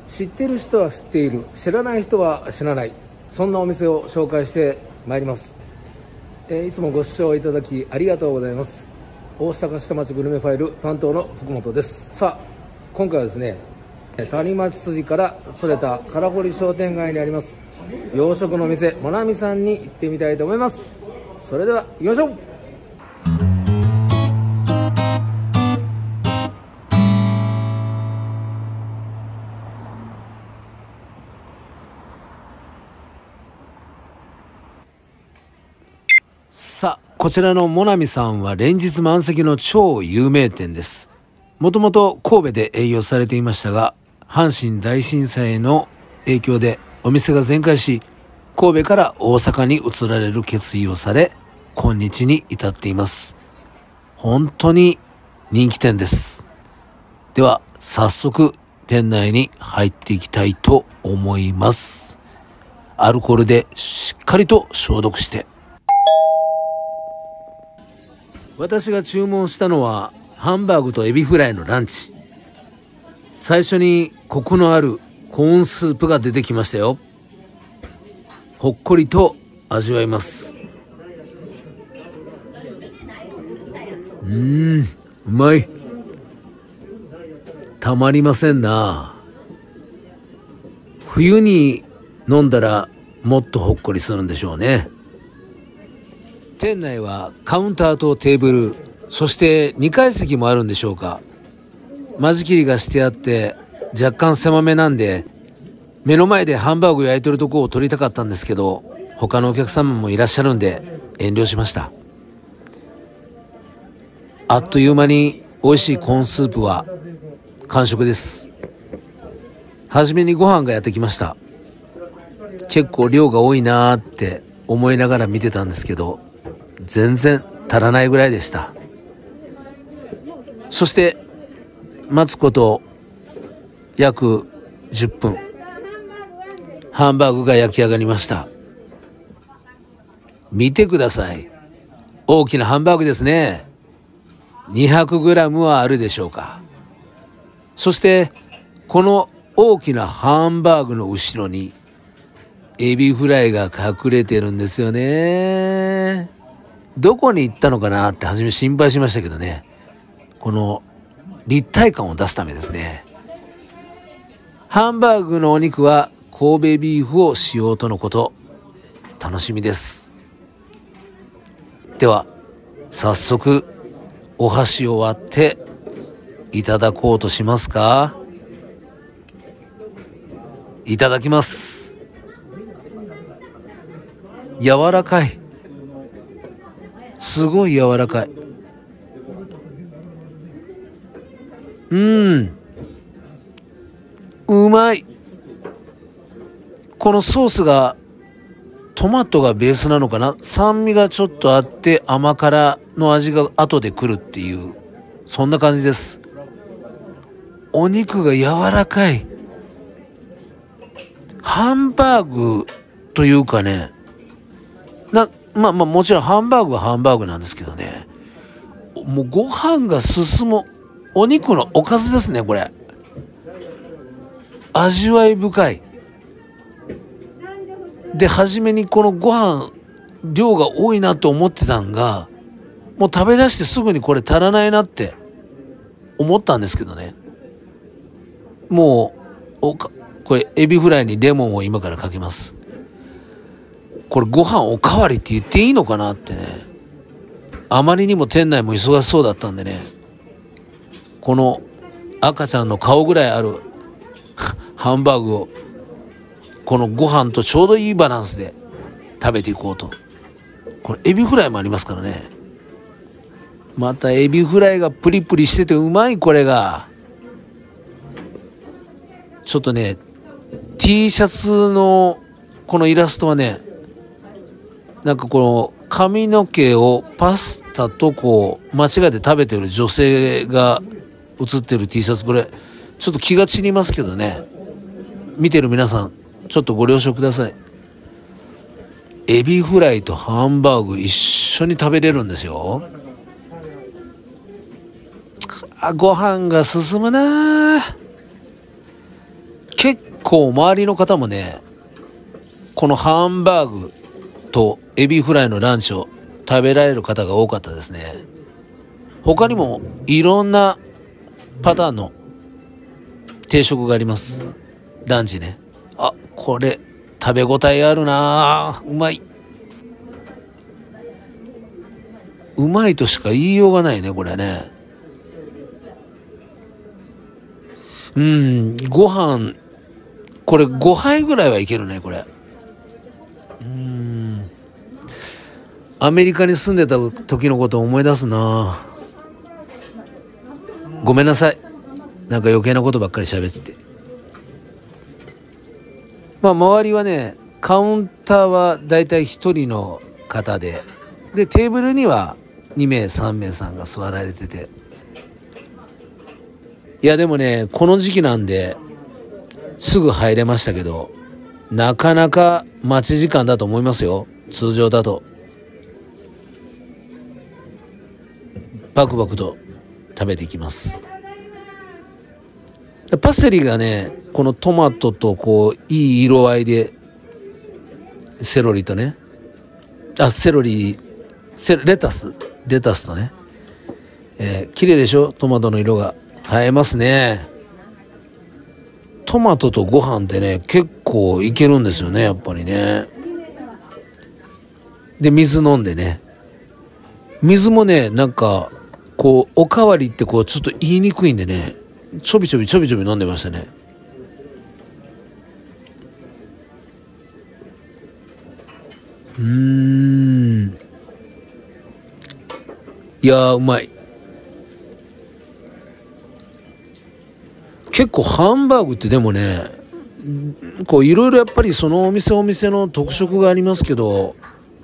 知ってる人は知っている、知らない人は知らない、そんなお店を紹介してまいります。いつもご視聴いただきありがとうございます。大阪下町グルメファイル担当の福本です。さあ、今回はですね、谷町筋からそれた空堀商店街にあります洋食の店もなみさんに行ってみたいと思います。それでは行きましょう。さあ、こちらのもなみさんは連日満席の超有名店です。もともと神戸で営業されていましたが、阪神大震災の影響でお店が全壊し、神戸から大阪に移られる決意をされ、今日に至っています。本当に人気店です。では早速店内に入っていきたいと思います。アルコールでしっかりと消毒して。私が注文したのはハンバーグとエビフライのランチ。最初にコクのあるコーンスープが出てきましたよ。ほっこりと味わいます。うまい。たまりませんな。冬に飲んだらもっとほっこりするんでしょうね。店内はカウンターとテーブル、そして2階席もあるんでしょうか。間仕切りがしてあって若干狭めなんで、目の前でハンバーグ焼いてるとこを撮りたかったんですけど、他のお客様もいらっしゃるんで遠慮しました。あっという間に美味しいコーンスープは完食です。はじめにご飯がやってきました。結構量が多いなーって思いながら見てたんですけど、全然足らないぐらいでした。そして待つこと約10分、ハンバーグが焼き上がりました。見てください。大きなハンバーグですね。200g はあるでしょうか。そしてこの大きなハンバーグの後ろにエビフライが隠れてるんですよね。どこに行ったのかなって初め心配しましたけどね、この立体感を出すためですね。ハンバーグのお肉は神戸ビーフを使用とのこと。楽しみです。では早速お箸を割っていただこうとしますか。いただきます。柔らかい。すごい柔らかい。うまい。このソースがトマトがベースなのかな。酸味がちょっとあって甘辛の味が後で来るっていう、そんな感じです。お肉が柔らかい。ハンバーグというかね、もちろんハンバーグはハンバーグなんですけどね、もうご飯が進むお肉のおかずですね。これ味わい深い。で、初めにこのご飯量が多いなと思ってたんが、もう食べ出してすぐにこれ足らないなって思ったんですけどね。もうこれエビフライにレモンを今からかけます。これご飯おかわりって言っていいのかなってね。あまりにも店内も忙しそうだったんでね、この赤ちゃんの顔ぐらいあるハンバーグをこのご飯とちょうどいいバランスで食べていこうと。これエビフライもありますからね。またエビフライがプリプリしててうまい。これがちょっとね、 T シャツのこのイラストはね、なんかこの髪の毛をパスタとこう間違えて食べてる女性が写ってる T シャツ、これちょっと気が散りますけどね、見てる皆さんちょっとご了承ください。エビフライとハンバーグ一緒に食べれるんですよ。ご飯が進むな。 結構周りの方もね、このハンバーグとエビフライのランチを食べられる方が多かったですね。他にもいろんなパターンの定食があります。ランチね。あ、これ食べ応えあるなぁ。うまい。うまいとしか言いようがないね、これね。ご飯、これ5杯ぐらいはいけるね、これ。アメリカに住んでた時のことを思い出すな。ごめんなさい。なんか余計なことばっかり喋ってて。まあ周りはね、カウンターはだいたい1人の方で、で、テーブルには2名3名さんが座られてて。いやでもね、この時期なんですぐ入れましたけど、なかなか待ち時間だと思いますよ。通常だと。バクバクと食べていきます。パセリがね、このトマトとこういい色合いで、セロリとね、レタスとね、綺麗でしょ、トマトの色が映えますね。トマトとご飯ってね、結構いけるんですよね、やっぱりね。で、水飲んでね、水もね、なんかこうおかわりってこうちょっと言いにくいんでね、ちょびちょび飲んでましたね。いやー、うまい。結構ハンバーグってでもね、こういろいろやっぱりそのお店の特色がありますけど、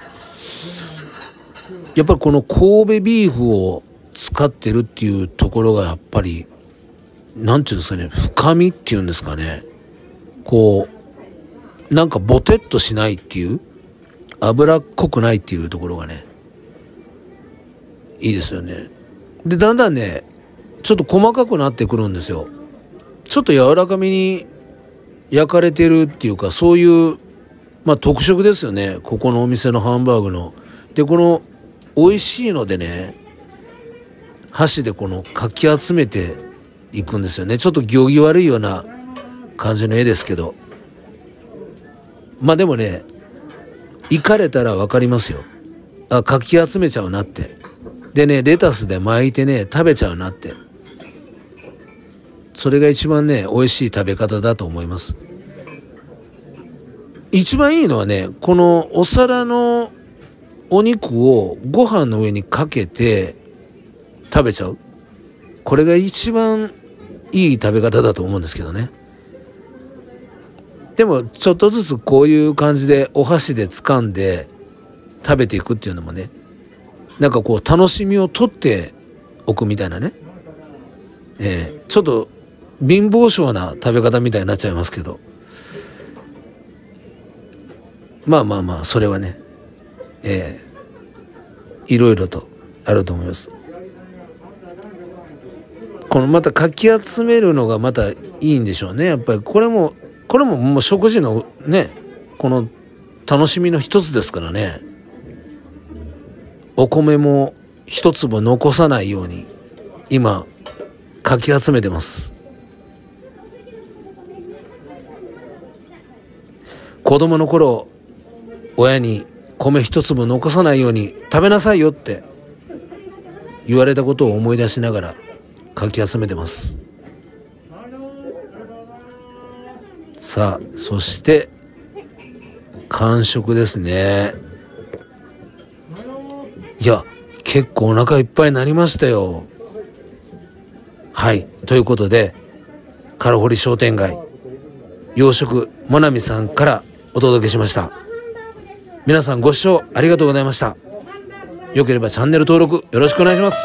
やっぱりこの神戸ビーフを使ってるっていうところがやっぱり、なんていうんですかね、深みっていうんですかね、こうなんかボテッとしないっていう、脂っこくないっていうところがね、いいですよね。で、だんだんね、ちょっと細かくなってくるんですよ。ちょっと柔らかめに焼かれてるっていうか、そういうまあ特色ですよね、ここのお店のハンバーグの。で、この美味しいのでね、箸でこのかき集めていくんですよね。ちょっと行儀悪いような感じの絵ですけど、まあでもね、行かれたら分かりますよ。あ、かき集めちゃうなって。でね、レタスで巻いてね、食べちゃうなって。それが一番ね、美味しい食べ方だと思います。一番いいのはね、このお皿のお肉をご飯の上にかけて食べちゃう。これが一番いい食べ方だと思うんですけどね。でもちょっとずつこういう感じでお箸で掴んで食べていくっていうのもね、なんかこう楽しみを取っておくみたいなね、ちょっと貧乏症な食べ方みたいになっちゃいますけど、まあそれはね、いろいろとあると思います。このまたかき集めるのがまたいいんでしょうね。やっぱりこれももう食事のね、この楽しみの一つですからね。お米も一粒残さないように今かき集めてます。子供の頃、親に米一粒残さないように食べなさいよって言われたことを思い出しながらかき集めてます。さあ、そして完食ですね。いや、結構お腹いっぱいになりましたよ。はい、ということでカラホリ商店街洋食まなみさんからお届けしました。皆さんご視聴ありがとうございました。よければチャンネル登録よろしくお願いします。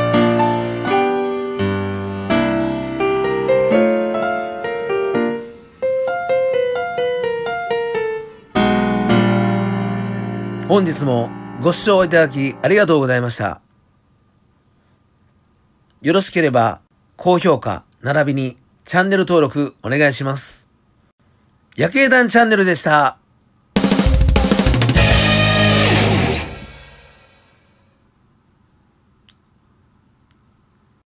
本日もご視聴いただきありがとうございました。よろしければ高評価並びにチャンネル登録お願いします。夜景団チャンネルでした。